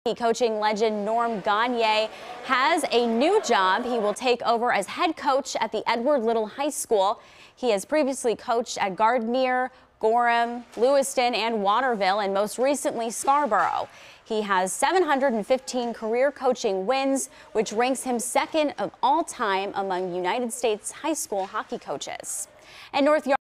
Coaching legend Norm Gagne has a new job. He will take over as head coach at the Edward Little High School. He has previously coached at Gagne, Gorham, Lewiston, and Waterville, and most recently Scarborough. He has 715 career coaching wins, which ranks him second of all time among United States high school hockey coaches. And